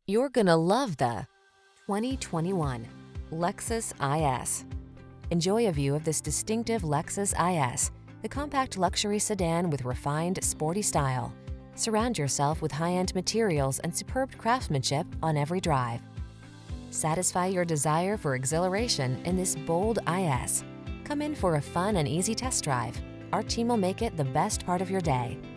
You're gonna love the 2021 Lexus IS. Enjoy a view of this distinctive Lexus IS, the compact luxury sedan with refined, sporty style. Surround yourself with high-end materials and superb craftsmanship on every drive. Satisfy your desire for exhilaration in this bold IS. Come in for a fun and easy test drive. Our team will make it the best part of your day.